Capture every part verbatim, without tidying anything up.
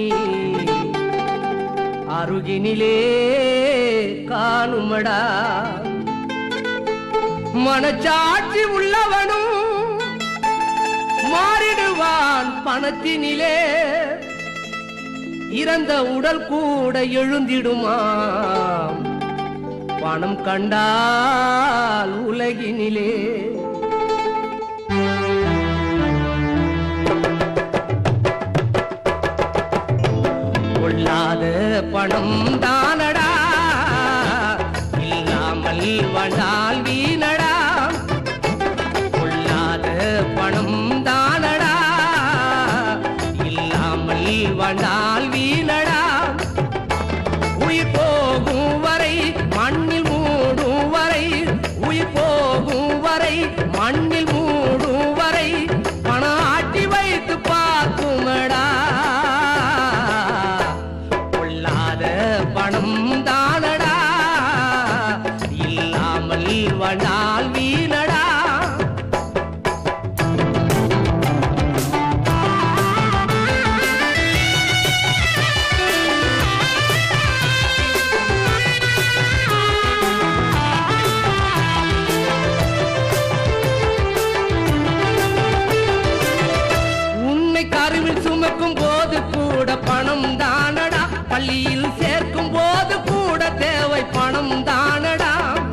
அருகினிலே காணுமடா. மனச்சாட்சி உள்ளவனும் மாறிடுவான் பணத்தினிலே. இறந்த உடல் கூட எழுந்திடுமாம் பணம் கண்டால் உலகினிலே. கொள்ளாத பணம் தானடா, இல்லாமல் வாழ்ந்தால் வீணடா. கொள்ளாத பணம் தானடா, இல்லாமல் வாழ்ந்தால் வீணடா. உயிர் போகும் வரை மண்ணில் மூடும் வரை, உயிர் போகும் வரை மண்ணில் மூடும் வரை பணம் ஆட்டி வைத்து பார்க்குமடா. கொள்ளாத பணம் தானடா, இல்லாமல் வாழ்ந்தால் வீணடா. கருவில் சுமக்கும் போது கூட பணம் தானடா, பள்ளியில் சேர்க்கும் போது கூட தேவை பணம் தானடா.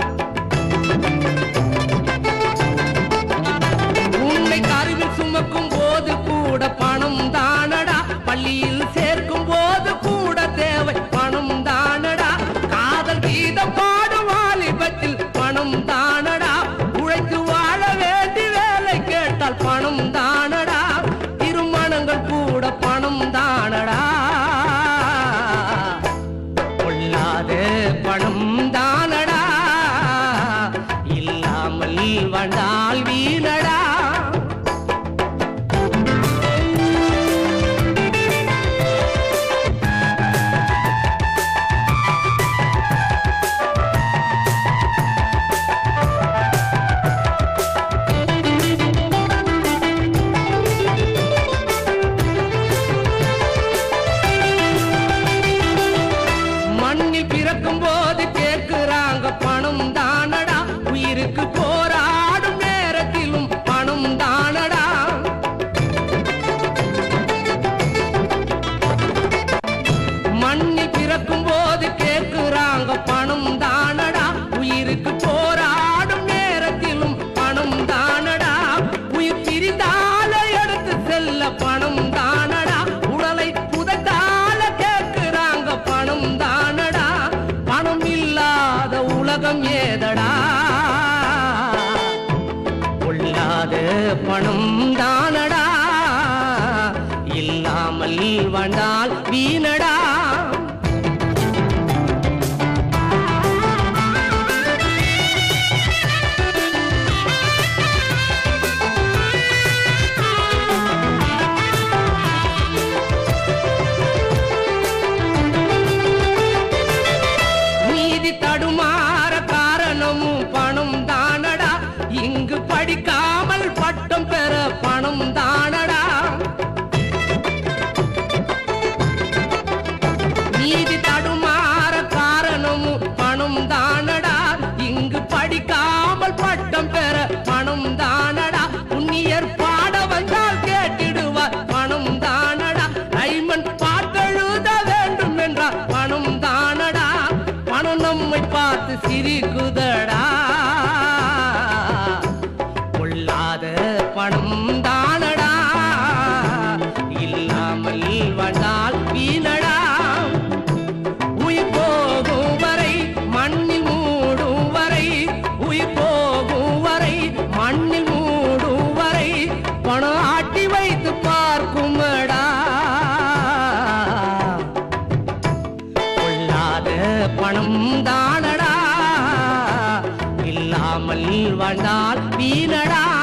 உன்னை கருவில் சுமக்கும் போது கூட பணம் தானடா, பள்ளியில் சேர்க்கும் போது கூட தேவை பணம் தானடா. காதல் கீதம் பாடும் வாலிபத்தில் பணம் தானடா, உழைத்து வாழ வேண்டி வேலை கேட்டால் பணம் தானடா. கூட பணம் தானடா. கொள்ளாத பணம் தானடா, இல்லாமல் வாழ்ந்தால் வீணடா. பிறக்கும் போது கேட்கிறாங்க பணம் தானடா, உயிருக்கு போராடும் நேரத்திலும் பணம் தானடா. மண்ணில் பிறக்கும் போது கேட்கிறாங்க பணம் தானடா, உயிருக்கு போராடும் நேரத்திலும் பணம் தானடா. உயிர் பிரிந்தால எடுத்து செல்ல பணம் தானடா, உடலை புதைத்தால கேட்கிறாங்க பணம் தானடா. பணம் இல்லாத உலகம் ஏதடா. கொள்ளாத பணம் தானடா, இல்லாமல் வாழ்ந்தால் வீணடா. தடுமாற காரணமும் பணம் தானடா, இங்கு படிக்காமல் பட்டம் பெற பணம் தானடா. நீதி தடுமாற காரணமும் பணம் தானடா, இங்கு படிக்காமல் பட்டம் பெற பணம் தானடா. புண்ணியர் பாட வந்தால் கேட்டிடுவார் பணம் தானடா. ஐமன் பாட்டெழுத வேண்டும் என்றால் பணம் தானடா. பணம் நம்மை பார்த்து சிரிக்குதடா. கொள்ளாத பணம் தானடா, இல்லாமல் வாழ்ந்தால் வீணடா. உயிர் போகும் வரை மண்ணில் மூடும் வரை, உயிர் போகும் வரை மண்ணில் மூடும் வரை பணம் ஆட்டி வைத்து பார்க்குமடா. பணம் தானடா, இல்லாமல் வாழ்ந்தால் வீணடா.